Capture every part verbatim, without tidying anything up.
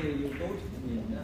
YouTube nhìn đó.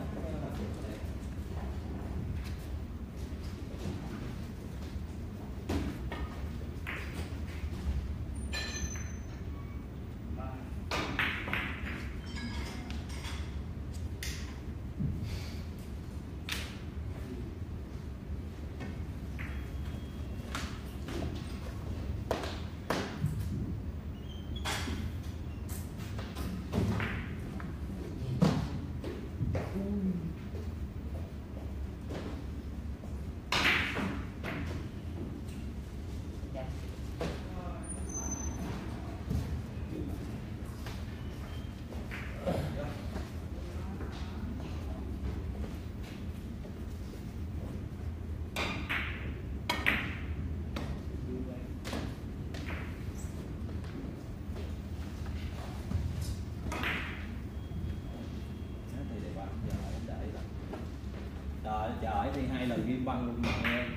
Trời trời thì hai lần ghim băng luôn mà em.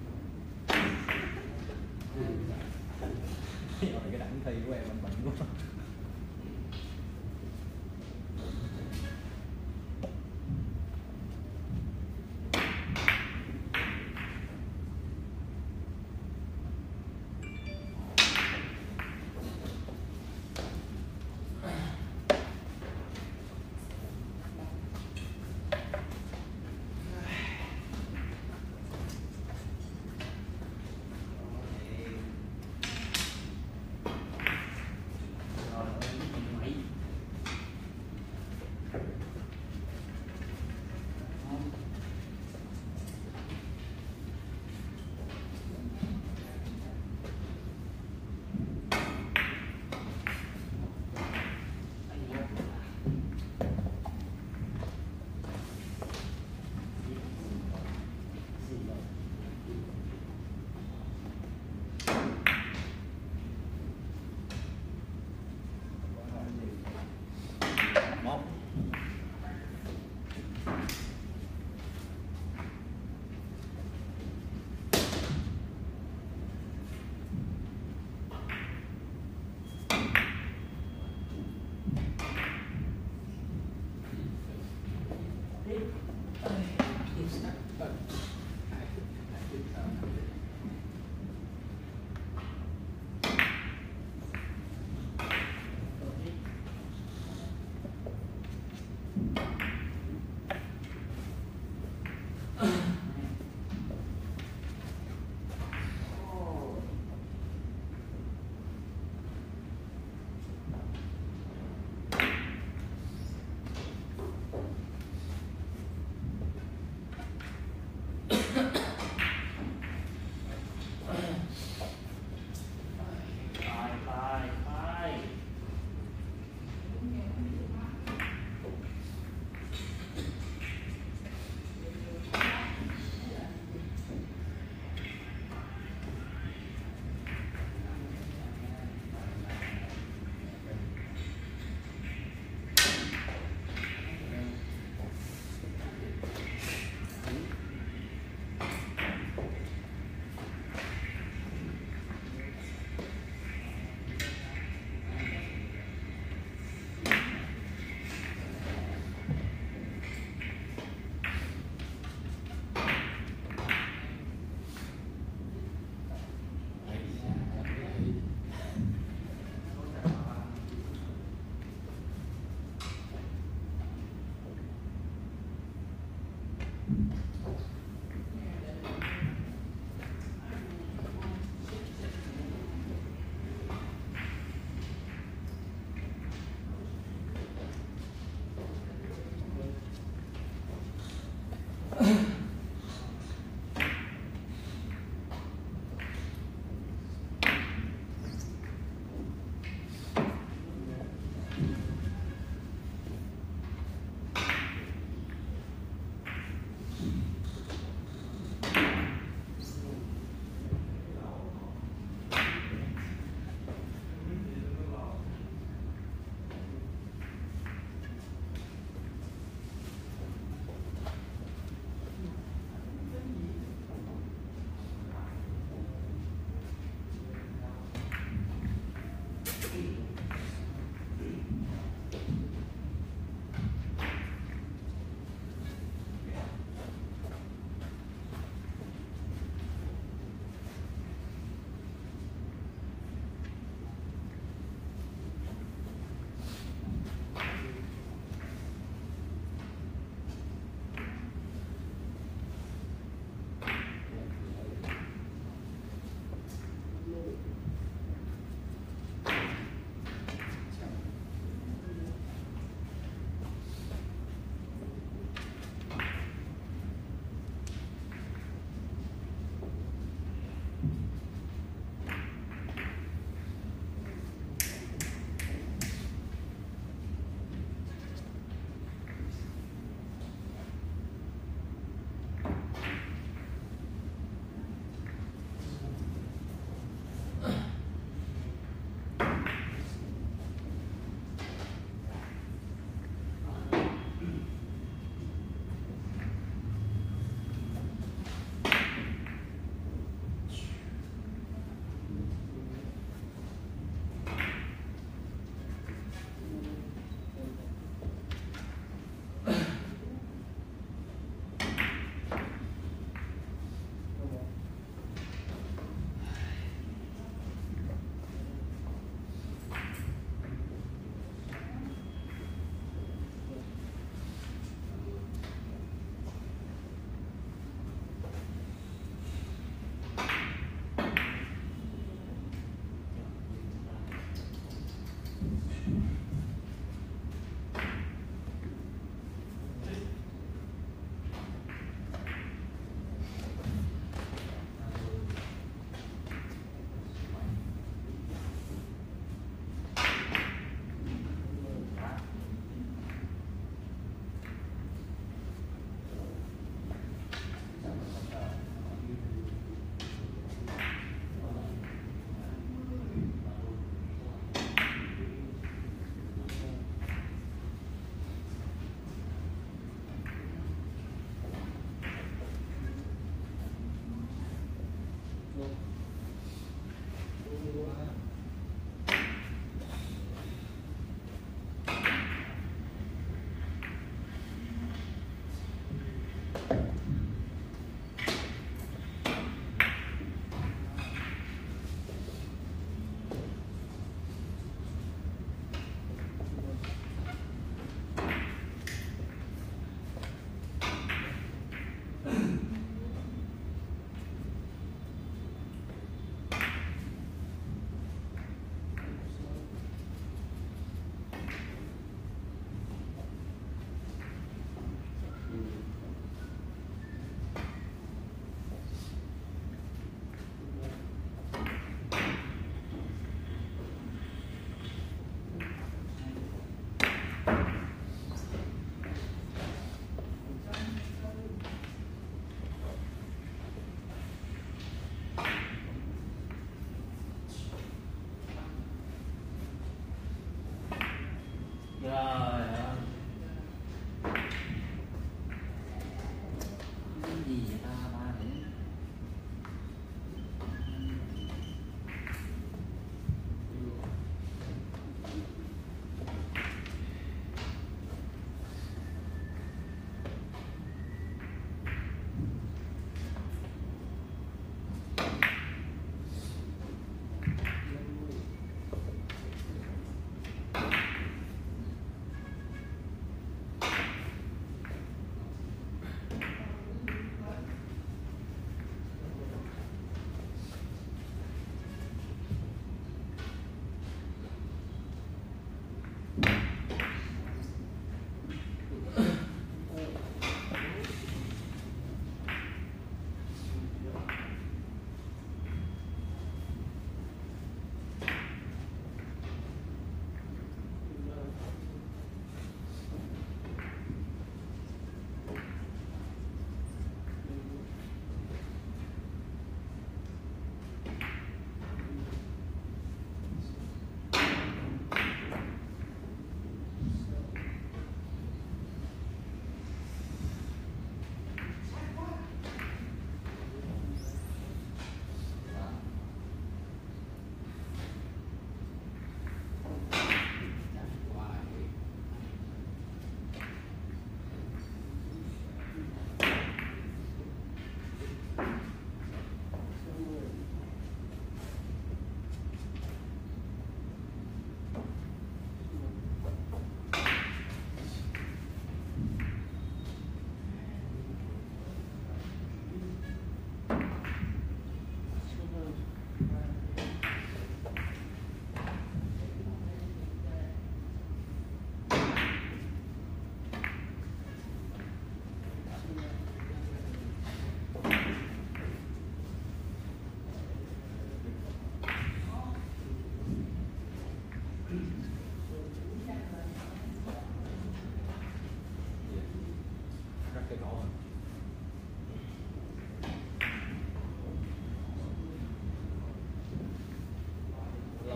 Rồi cái đẳng thi của em anh bệnh quá.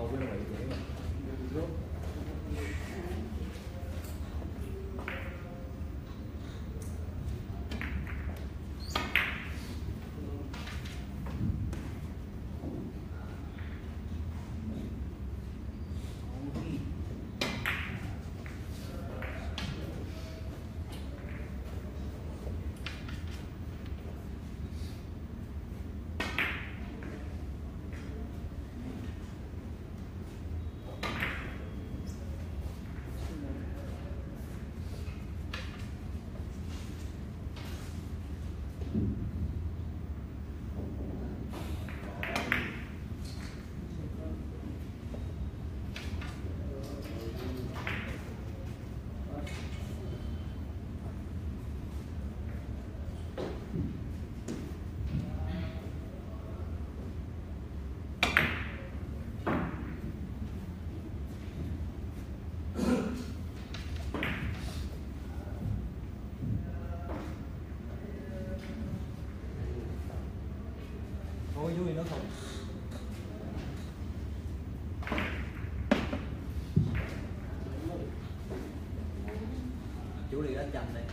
cái nó bị vậy mà. Ôi vui nó không. Chú đi đánh chanh đây.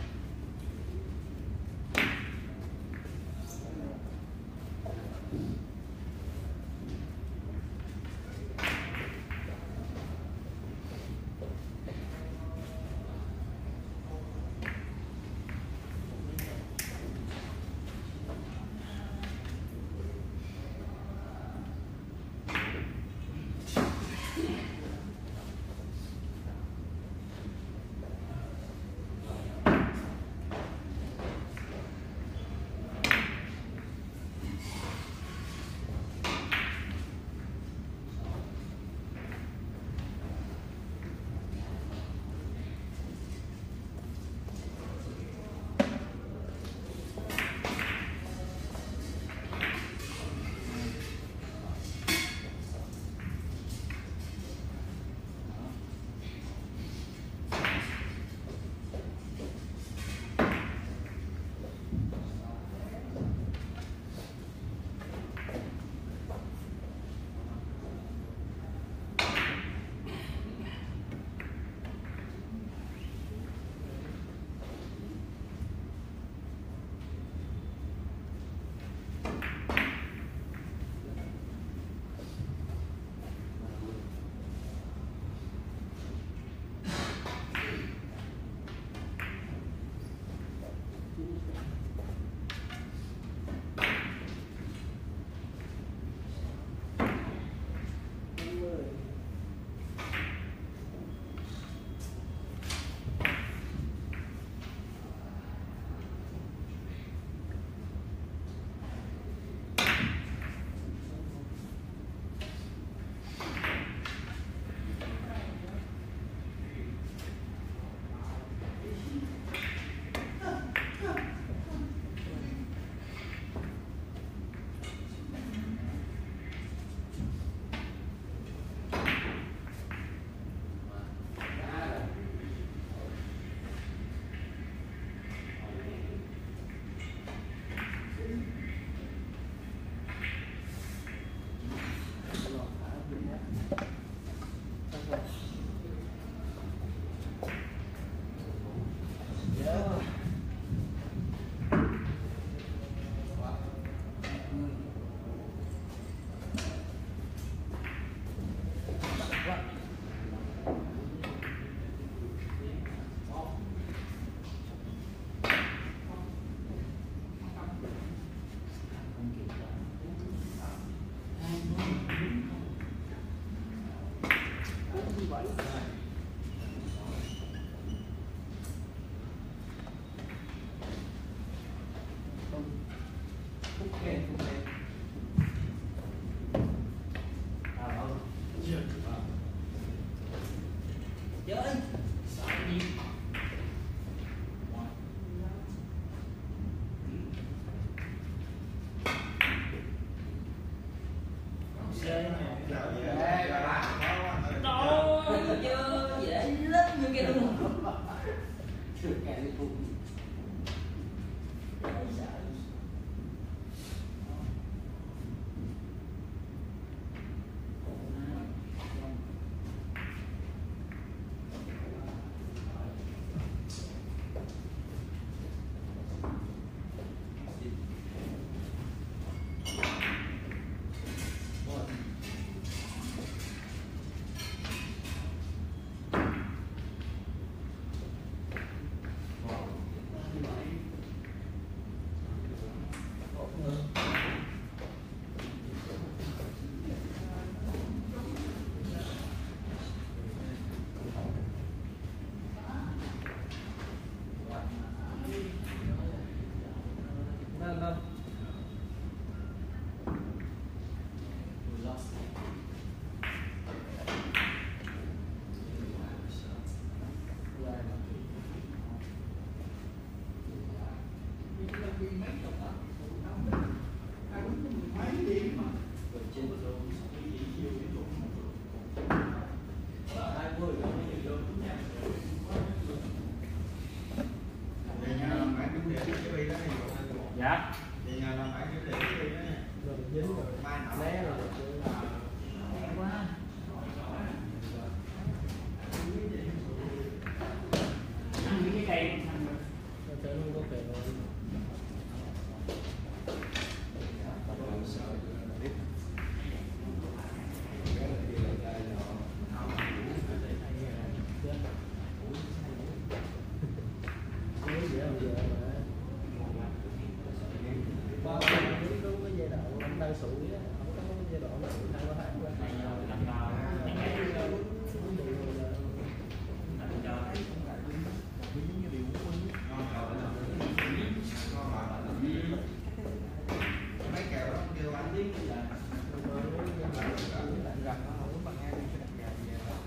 Dạ. Thì nhờ làm phải kiểm định cái đi đó nha. Rồi dính rồi, mai nọ lé rồi. Quá. Cái cây Nó chơi không có kề rồi. Đang sụi á, không có giai đoạn nó sụi thăng nó hát lên. Mấy kèo đó kêu anh biết là gần nó không có bằng ngang cái đặt gà về đó.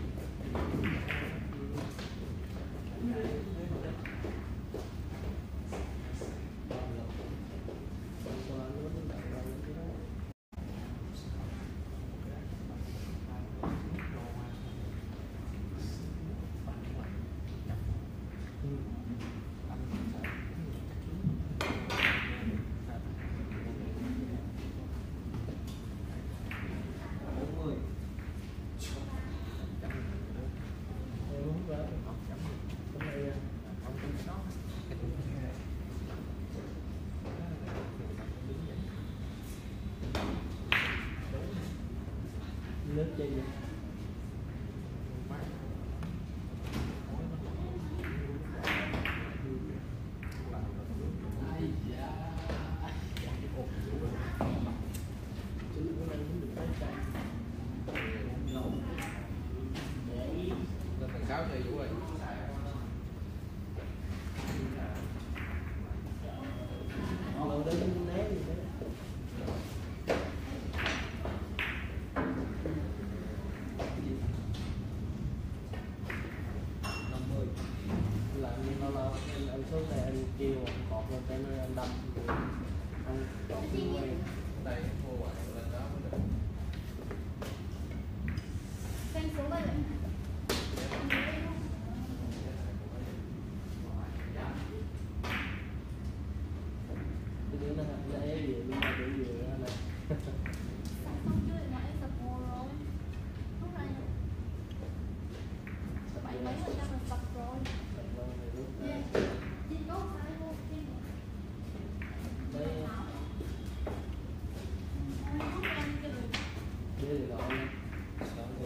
Nước chơi gì? Sáu chơi vũ rồi. Lâu đến né gì thế? Anh số này anh kêu cọp lên cái nơi anh đâm anh cọp quay đây mua ngoài lên đó mới được. Canh số bảy. Cái đứa nó nó é gì nó mà cái gì đó này. Không chơi mà em sập hồ rồi. Lúc này bảy mấy phần trăm là sập rồi. Yeah. Chỉ có phải luôn. Đây. Đây là gọi là sáu rồi.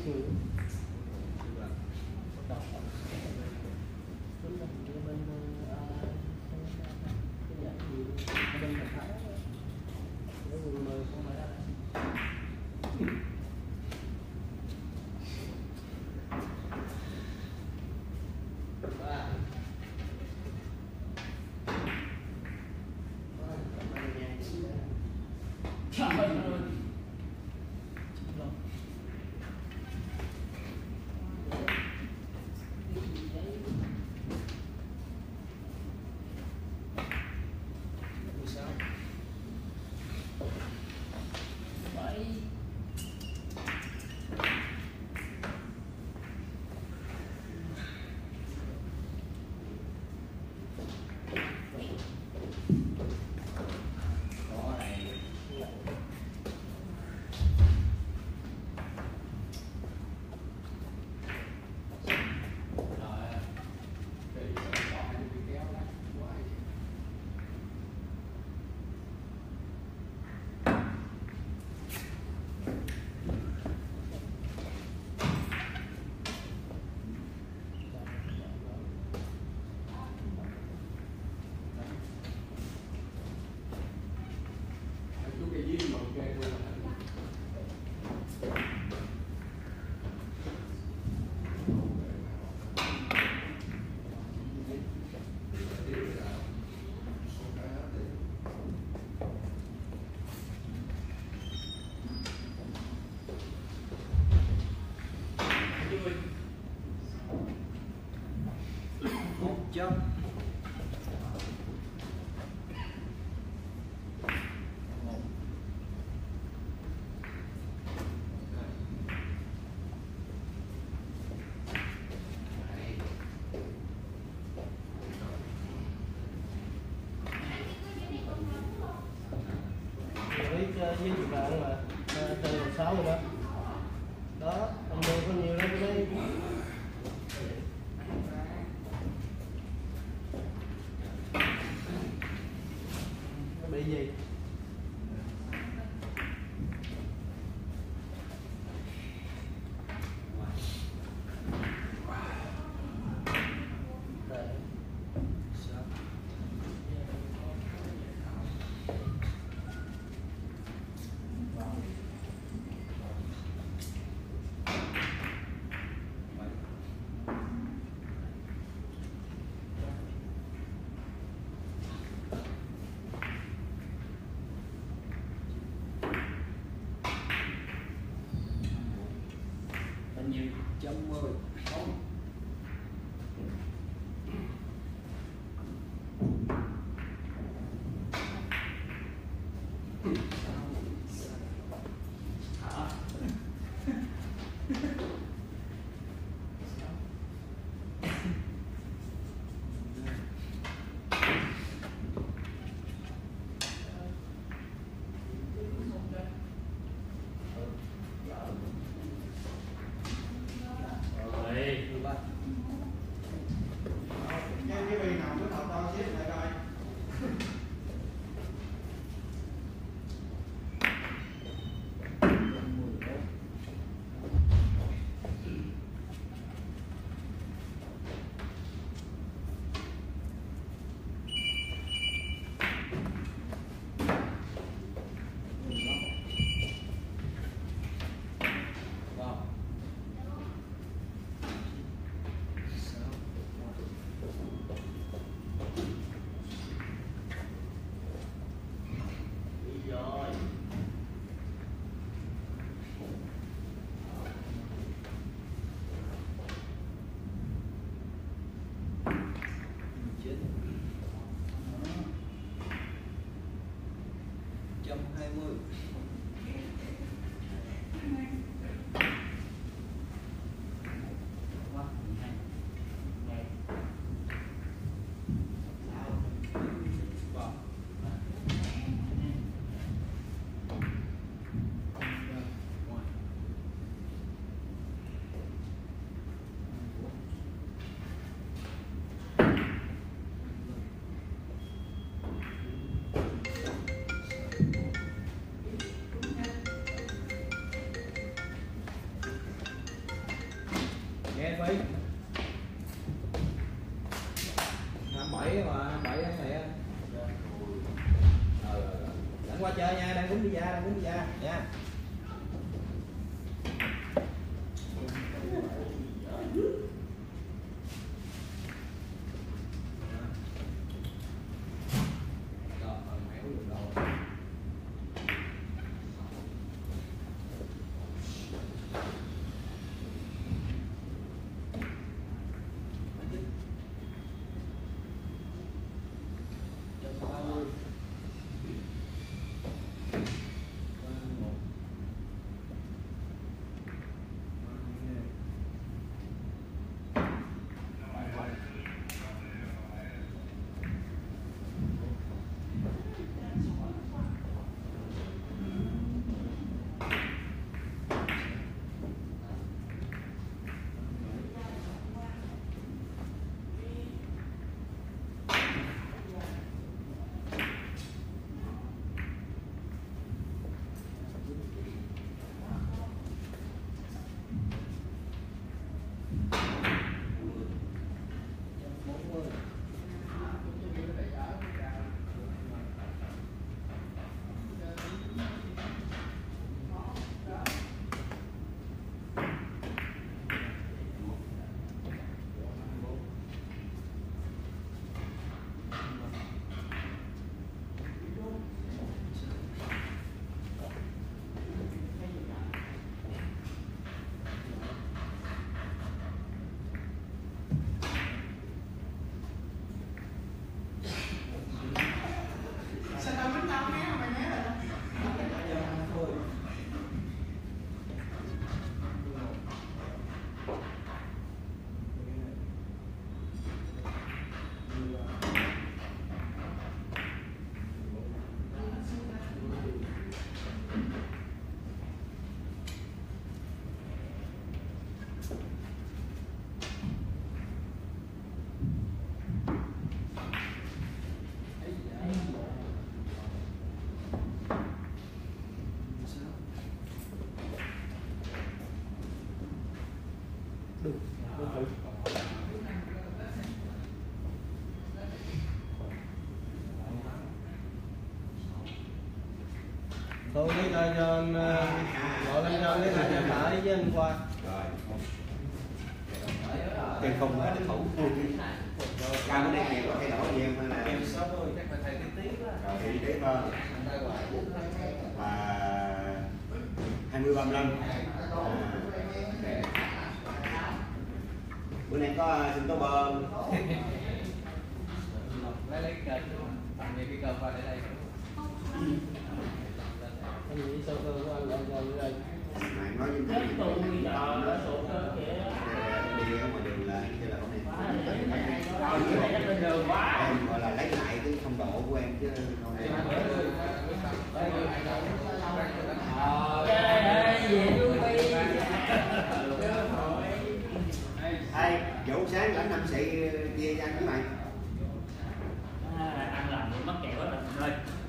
chữ đọc bên bên cái dạng gì bên thành thái để người mời không phải chấm với với chục bạn mà từ sáu rồi đó đó anh mua có nhiều lắm đấy nó bị gì nhiều chấm mười không trăm hai mươi Phi. Hai bảy mà hai bảy tháng này á. Ờ rồi rồi. Đánh qua chơi nha, đang quýnh đi ra, đang quýnh đi ra nha. Đúng, đúng, đúng. Thôi lấy tay cho anh, gọi lên cho anh lấy lại cho phải với anh Khoa. Rồi. Em không phải là thủ. Cao cái này nhiều có thay đổi gì em hay là em sớm thôi, chắc là thầy tiếp tiếp á. Rồi thì tiếp thôi. Và hai mươi ba mươi lăm. Bữa nay có sinh tố bơm. Lấy lấy cái tặng cái cờ qua để đây. Anh nghĩ sao cơ của anh lại rồi đây. Mày nói như thế này. Đi ở ngoài đường là như là hôm nay. Em gọi là lấy lại cái phong độ của em chứ không em. Ê, vụ sáng lãnh năm sĩ chia cho anh với mày. À, ăn làm mắc kẹo quá rồi.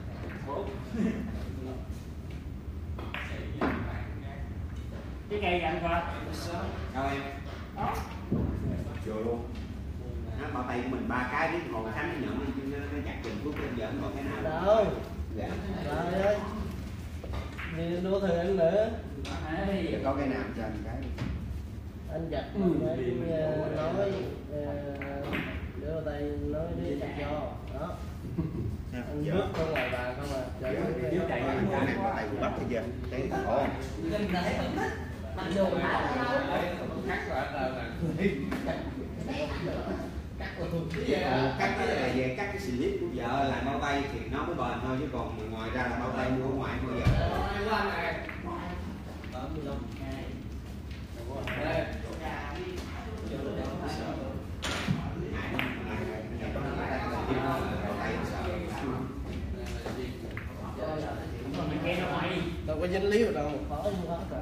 Cái cây ăn qua. Đâu em? Đó. Vừa luôn. Nó bao tay của mình ba cái biết ngồi thánh nhận nó, nó chặt chừng phút em giỡn còn cái nào. Đâu? Dạ. Trời ơi. Đi đua thử anh nữa. Dạ, có cái nào cho anh cái. Anh giặt ừ, nói đưa tay nói đi chặt cho đó. Anh bước ra ngoài bàn không à. Trời ơi, cái này bao tay của bắt thấy chưa? Thấy khổ. Mặc dù Cắt rồi anh là Cắt cái này về cắt cái slip của vợ làm bao tay thì nó mới bền thôi chứ còn ngoài ra là bao tay mua ở ngoài bao giờ. đâu có dính líu đâu, khó không khó đâu.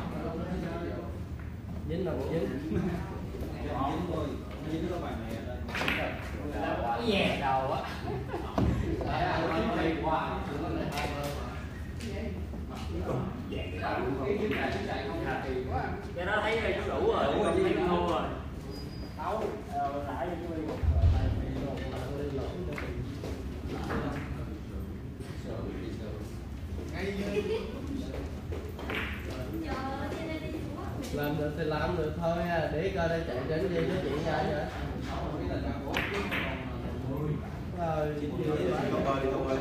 Dính đâu dính. dính thôi, dính cái bàn này lên. Bỏ về đầu á. Cái đó thấy chú đủ rồi, thấy thua rồi. làm được thì làm được thôi à. Để coi đây chạy đến đi với chị ra nữa rồi Không coi đi, không coi.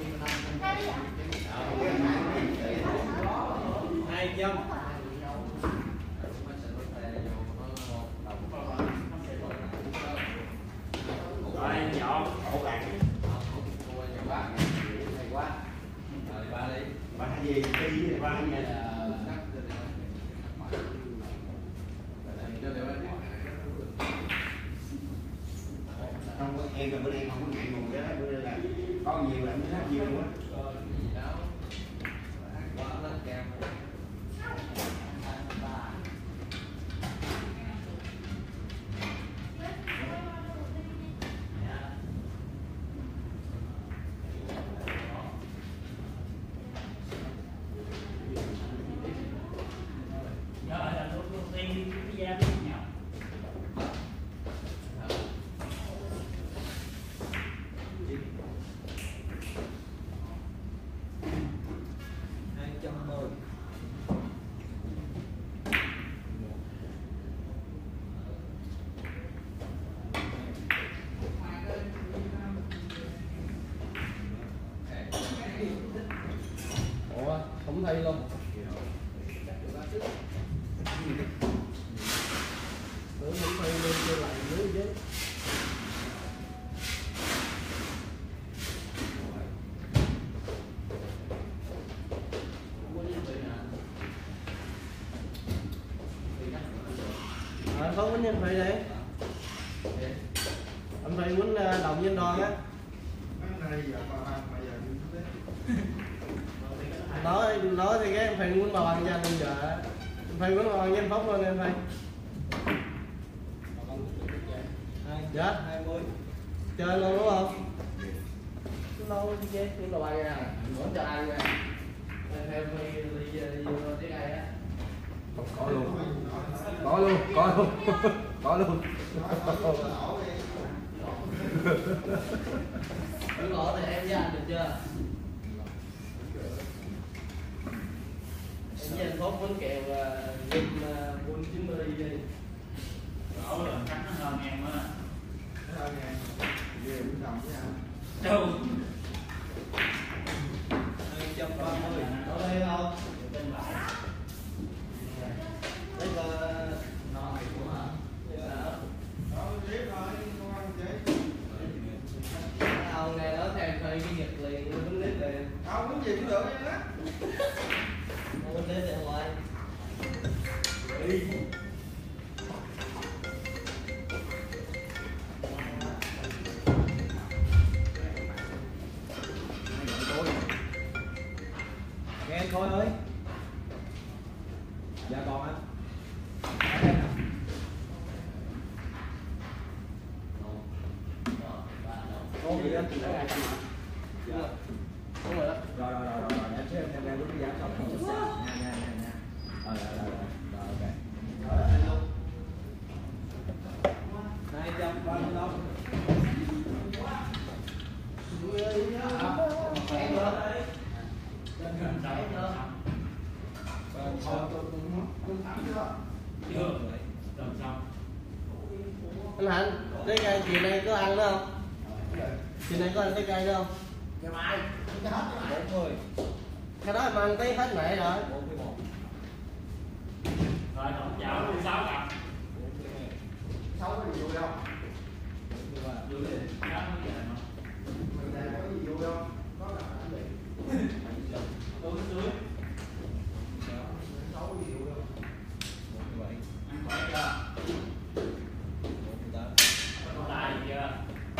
Hai trăm. Rồi dọn. Ổ bạn. Ba gì đi ba nha. Không có em là bữa nay không có ngại ngùng đó, bữa nay là có nhiều là mới hát nhiều quá. Rồi là lúc đầu tiên đi cái gia đình nhau. Hai trăm mười. ủa không thi luôn tưởng không thi luôn chưa lại dưới chứ à, có quýnh anh Phi đi anh Phi quýnh đồng với anh Đoan á nói nói thì cái em Phi quýnh bà bằng cho anh bây giờ anh Phi quýnh bà bằng với anh Phúc luôn em Phi dạ Hai mươi. chơi luôn đúng không lâu chứ chúng là bay ra muốn cho ai ra em Phi đi vô tiếng Ai á Có luôn. Có luôn, có luôn. Có luôn. Cứ ngỏ thì em với anh được chưa? Em với anh Phúc muốn kèo game buôn chín mươi đi. Đổ là cắt nó hơn em á. Hơn nè. Về cũng đồng với anh. Đâu. Hai trăm ba mươi. Có đây không? Tên lại. Đây là nó này của hả? Ông này nó theo thời cái nhật liền nó đứng nít liền. Không muốn gì cũng được á. Nó đứng nít ở ngoài. Đi. Nghe anh Khôi ơi. Dạ còn anh. Có gì đó chị đã ra cho mà. Đúng rồi đó. Rồi rồi rồi rồi rồi em xem em em cái giá xong rồi. Nha nha nha nha. Rồi rồi rồi rồi ok. Rồi anh luôn. Hai trăm ba mươi lăm. Em nữa. Em nữa. Chưa. Làm xong. Anh Hạnh, trái cây chiều nay có ăn nữa không? Chiều nay có ăn trái cây nữa không? Ngày mai cái hết cái bốn mươi. Cái đó em ăn tí hết mẹ rồi. bốn mươi mốt. Rồi tổng chào luôn sáu cặp. bốn mươi hai. Sáu có gì vui không? bốn mươi ba. Vui đi. Đó nó về mà. Mình này có gì vui không? Có là anh đi. Tôi dưới. Sáu có gì vui không? bốn mươi bảy. Ăn khỏe chưa? bốn mươi tám. Có lại gì chưa?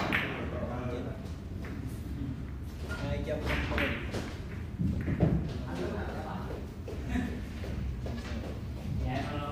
Hai trăm năm mươi. Dạ không?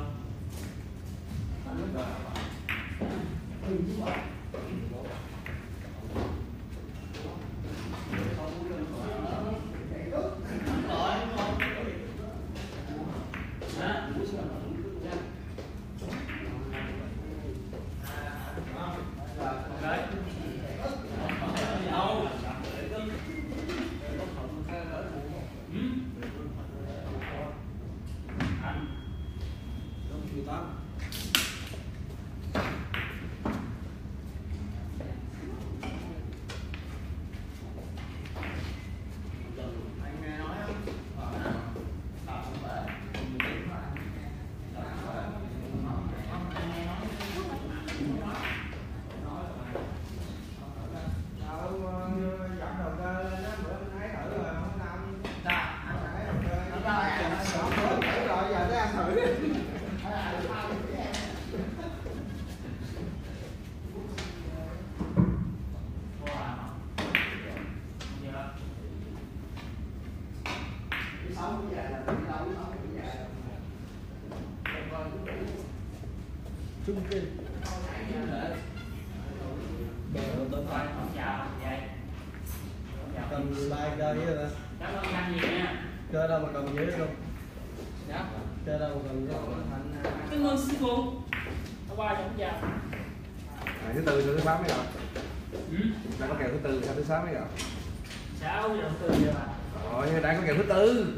sống bây giờ là đi đâu sống bây giờ Trung Kinh Tôi phải không chào vậy. cầm bài chơi với rồi Cảm ơn anh nhiều nha. chơi đâu mà cầm dưới luôn Dạ. chơi đâu mà cầm dưới Cảm ơn sư phụ. Hôm qua không chào. À, thứ tư thứ sáu mấy rồi? Ừ. Đang có kèo thứ tư sao thứ sáu mấy rồi? Sáu giờ từ giờ mà. Rồi đang có kèo thứ tư.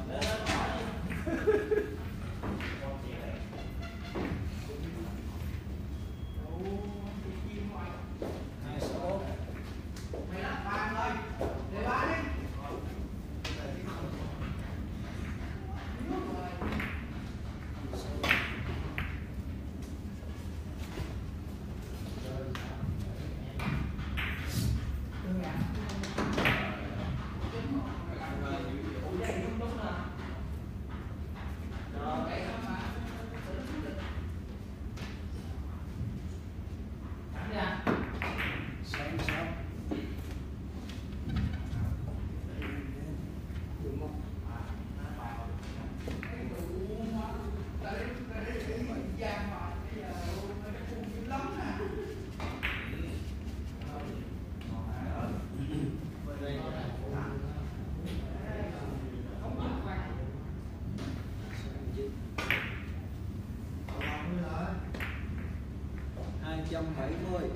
hai trăm bảy mươi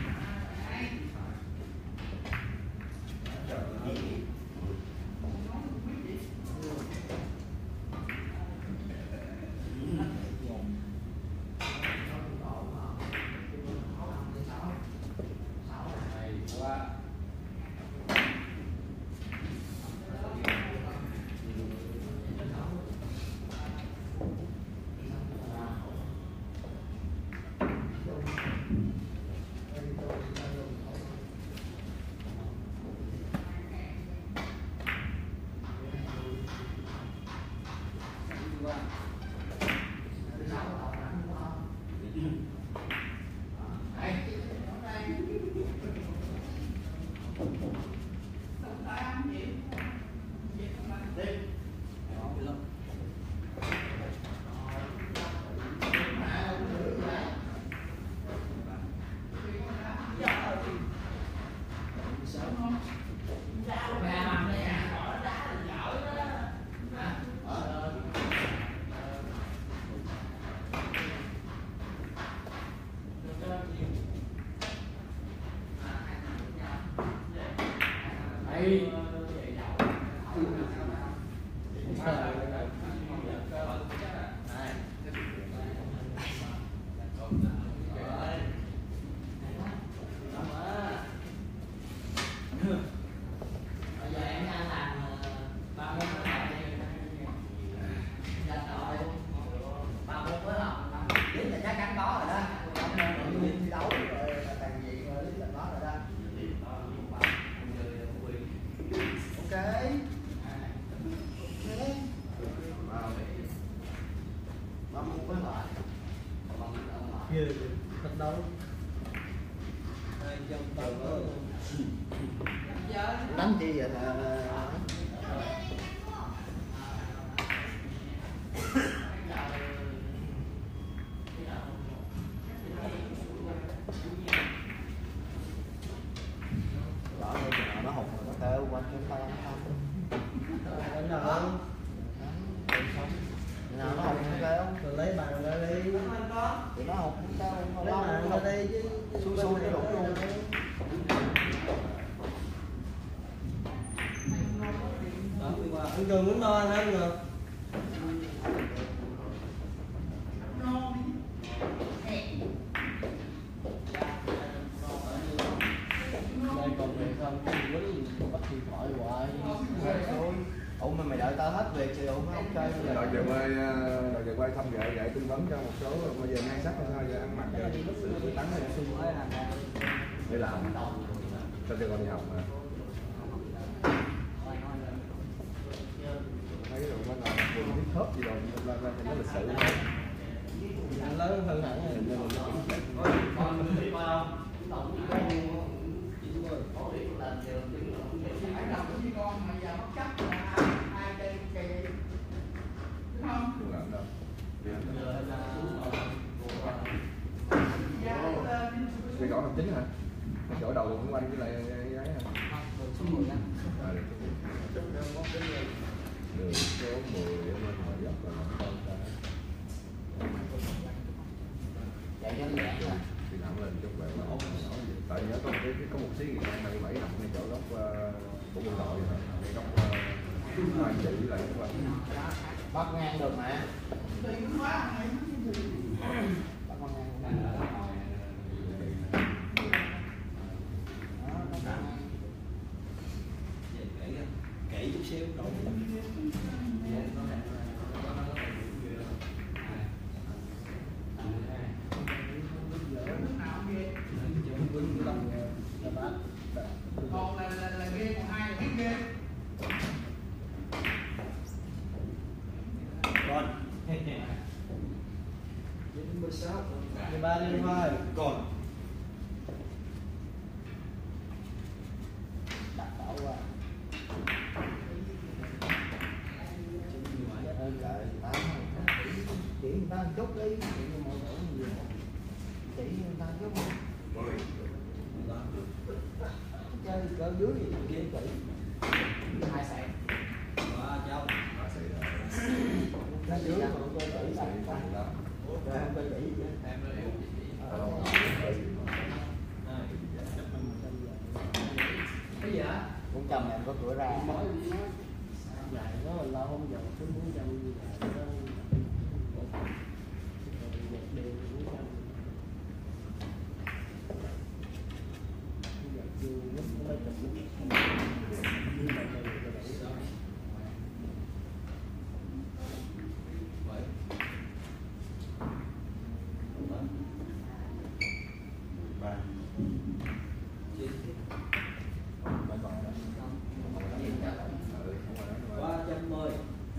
Ghê thật đâu hai trăm tám mươi đánh chi vậy là nó hụt nó theo quanh cái tay không đánh nào không nào nó hụt nó kéo rồi lấy bàn ra đi thì nó hụt nó kéo không lấy bàn ra đây chứ xui xui cái đụng luôn anh Cường muốn đo anh anh rồi đây còn về không quýnh bắt điện thoại hoài ủa mà mày đợi tao hết việc thì ủa không chơi bây giờ Rồi về quay rồi về quay thăm vợ dạy tư vấn cho một số bây giờ ngay sắc hay sao giờ ăn mặc giờ sự tắn hay để làm cho cho con đi học mà thấy rồi nó làm buồn biết khớp gì rồi ra ra nó lịch sự lớn hơn hẳn rồi Còn người đi qua đâu? con mà giờ mất cấp là hai cây cây chính hả? Chỗ đầu cũng quanh với lại ấy hả? Đường số mười anh. À, đường số mười. Đường số mười để bên ngoài dốc rồi con ta. Chạy cho nó lẹ nha. Thì nặng lên chút vậy mà ổn nó gì. Tại nhớ có một cái có một xí gì hai mươi bảy nằm ngay chỗ góc uh, của quân đội rồi, ngay góc uh, hai chữ với lại góc Bắt ngang được mà. Bắt con ngang. Kỹ chút xíu rồi. Còn là là là ghê, còn hai là biết ghê. Con. mười sáu, mười ba đi thôi. Con. Đặt bảo qua. Chỉ người ta một chút đi, chỉ mọi người nhiều. Chỉ người ta chút đi. Chơi cỡ dưới thì kia chỉ. Hai sạn. Quá cháu. Ba xị rồi. Nó dưới mà tôi chỉ là không đó. không tôi chỉ chứ. Cái gì hả? Cũng chồng em có cửa ra. Dài nó là lo không giờ cứ muốn chồng như vậy nó đều muốn chồng. Giờ chưa lúc nó mới chụp lúc. Quá trăm mười.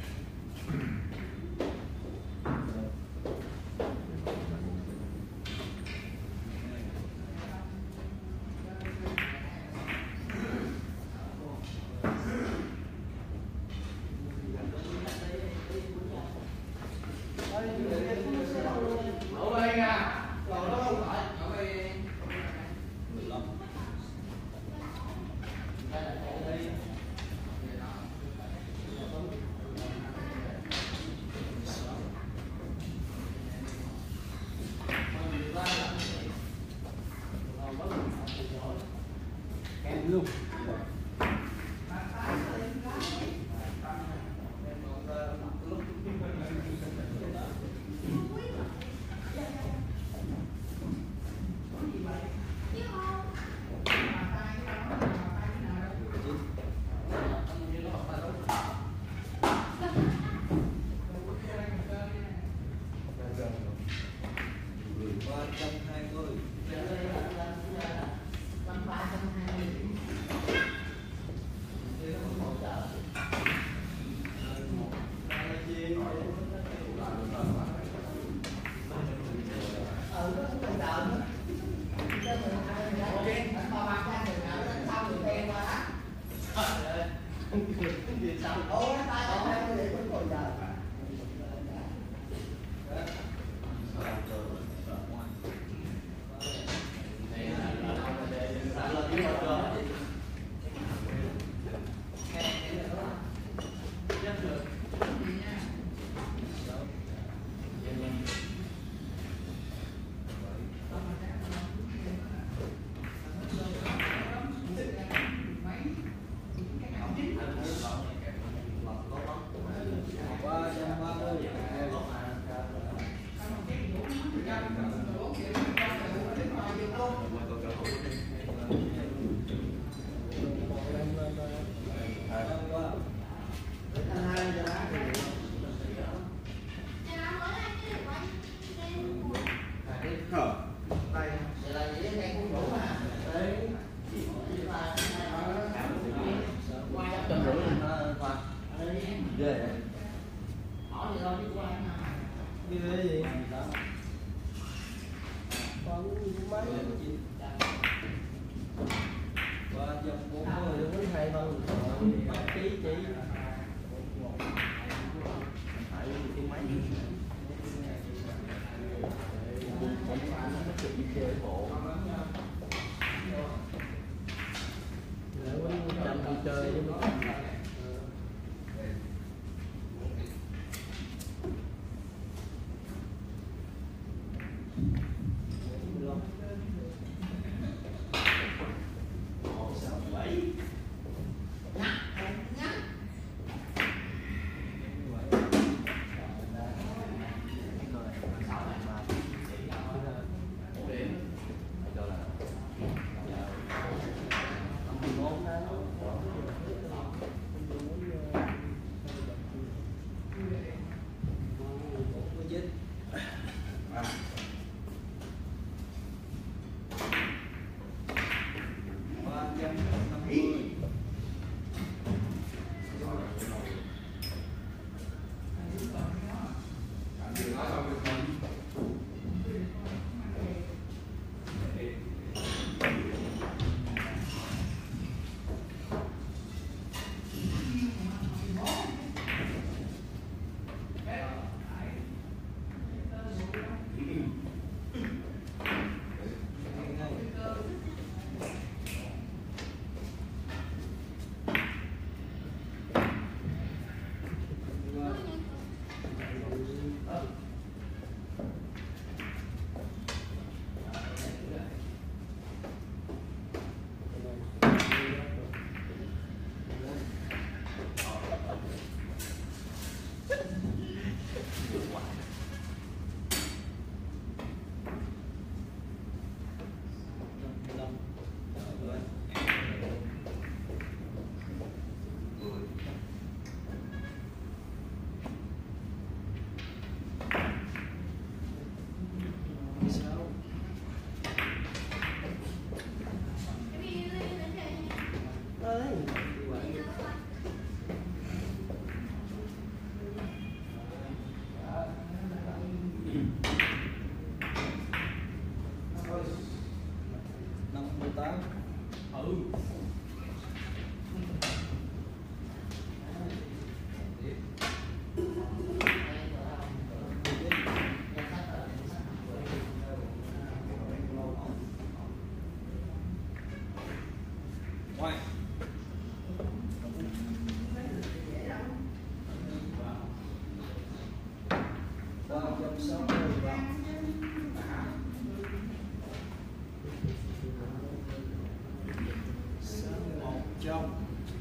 Ở đây nha. Còn nó không phải ở đây. Em luôn. Ba trăm hai mươi. sáu mươi ba. Một trăm.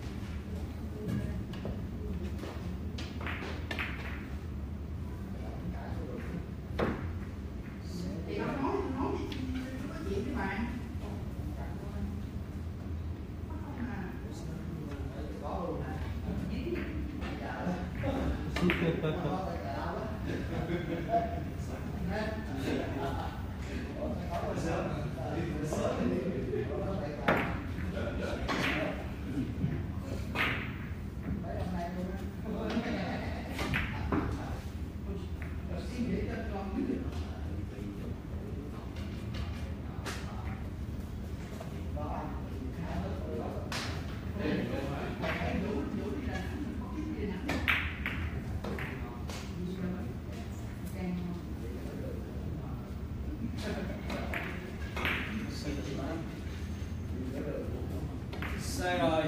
Sai rồi.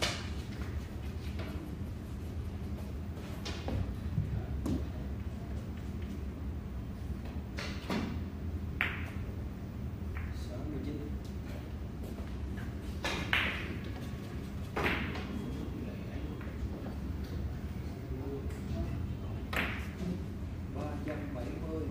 sáu mươi chín. ba trăm bảy mươi.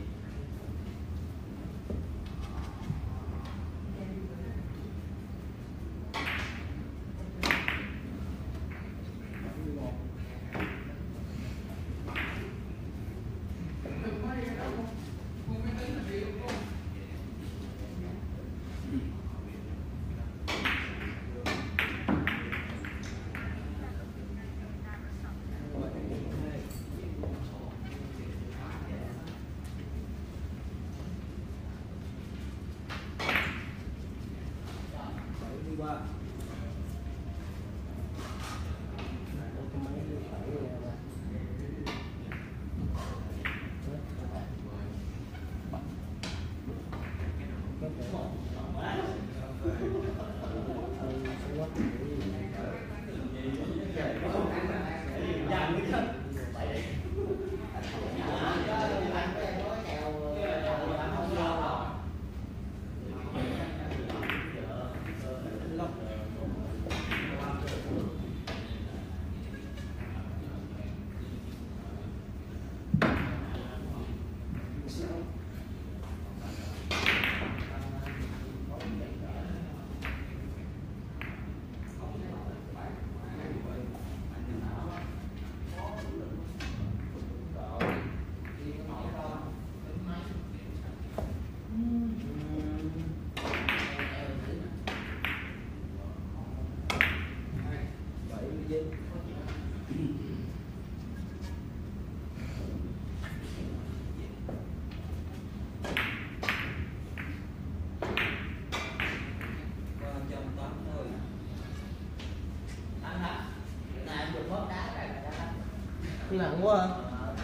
Nặng quá hả?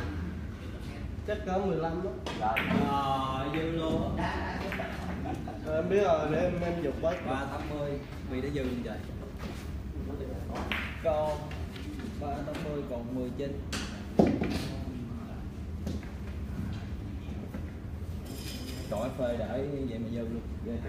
Chắc có mười lăm đó. Rồi, dư luôn. Rồi em biết rồi, để em em dục bớt. ba tám mươi, vì đã dư luôn trời. Con ba tám mươi còn mười chín. Trời phê để vậy mà dư luôn. Ghê.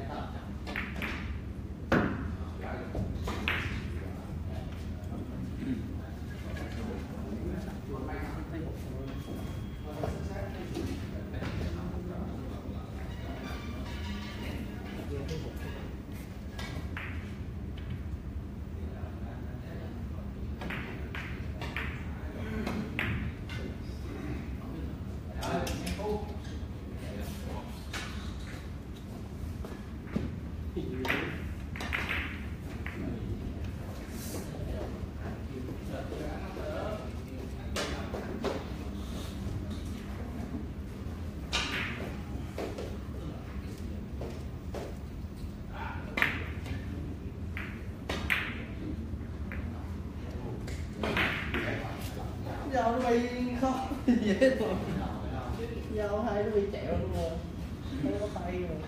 Dao nó bay khó dễ rồi. Dao hai nó bị chẹo luôn rồi. Không có tay rồi.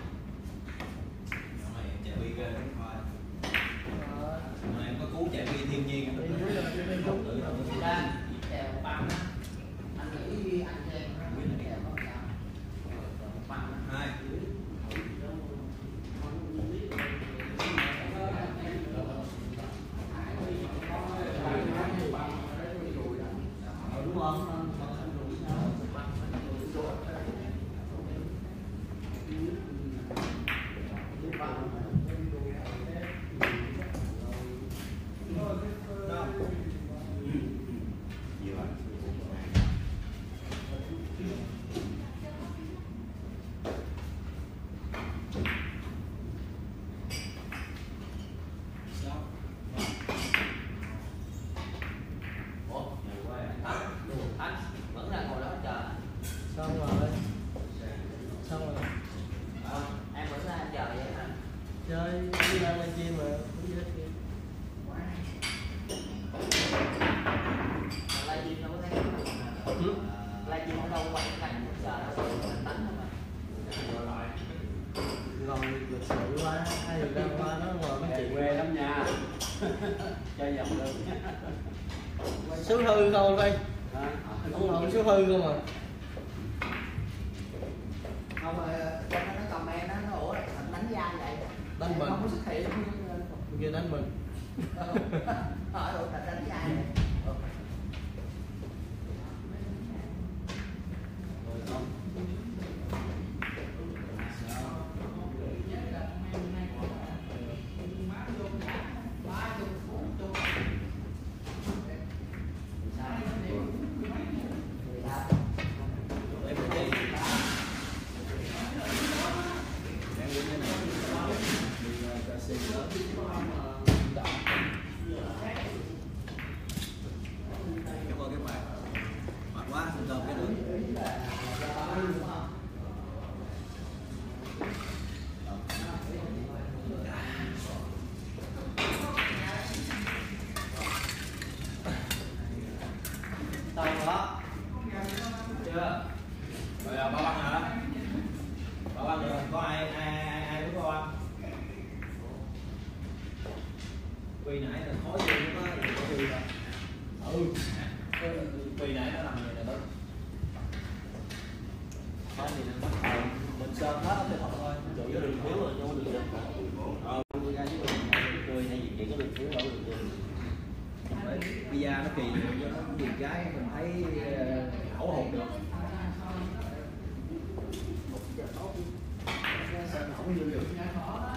Chạy bi ghê lắm thôi. Mà em có cứu chạy bi thiên nhiên không? Đi đúng rồi, đi đúng. Chèo băng anh nghĩ anh cho em nó chèo ngon hơn mà không đủ nhau. Anh vẫn đang ngồi đó chờ. Xong rồi. Xong rồi. À, em vẫn đang chờ vậy hả? Chơi đi ra lên chim mà cũng gì hết kia. Livestream đâu có thấy Ừ. livestream ở đâu quay cái cảnh chờ nó tánh thôi mà. Ngồi lịch sự quá, hai người đang qua nó ngồi nói chuyện quê lắm nha. Chơi dòng được. số hư không đây, ông ngồi số hư không à. Không rồi cho nó comment nó nó ủa đánh gian vậy. Đánh mình. Không có xuất hiện. Kia đánh mình. Hỏi ủa đánh gian vậy. Cảm ơn các bạn. Mệt quá, không cơm cái nữa. Xong đó. Chưa? Rồi à, bao ăn hả? Bao ăn được, có ai ai ai ai muốn bao ăn? Quỳ nãy là khó gì nó có quỳ rồi. Ừ. Quỳ nãy nó làm gì nè đó. Khó gì nè. Mình sơn hết cái thật thôi. Chủ yếu đường thiếu rồi, chứ đường được. Ờ, Tôi ra với mình cười hay gì chỉ có đường thiếu đâu đường được. pizza nó kỳ cho nó nhiều cái mình thấy khẩu hồn được. Không có được.